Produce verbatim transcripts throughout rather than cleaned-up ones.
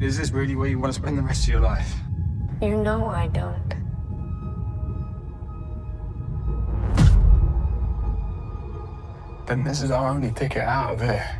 Is this really where you want to spend the rest of your life? You know I don't. Then this is our only ticket out of here.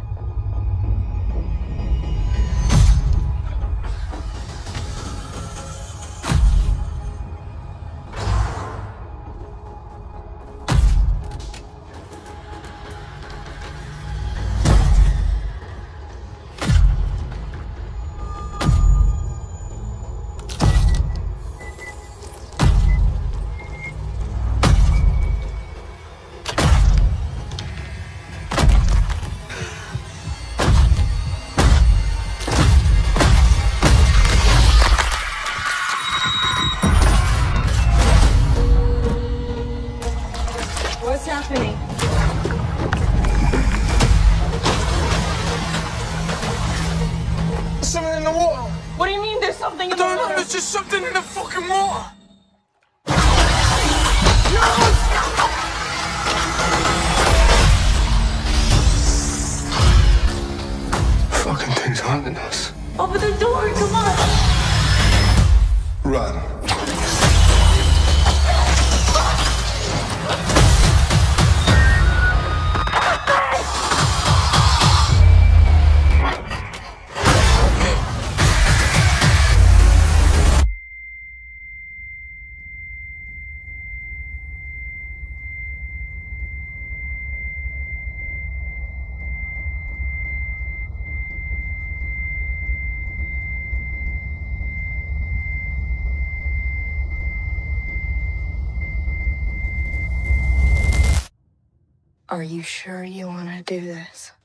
What's happening? There's something in the water. What do you mean there's something in I the don't know, water? there's just something in the fucking water. Fucking thing's hunting us. Open the door, come on! Run. Are you sure you want to do this?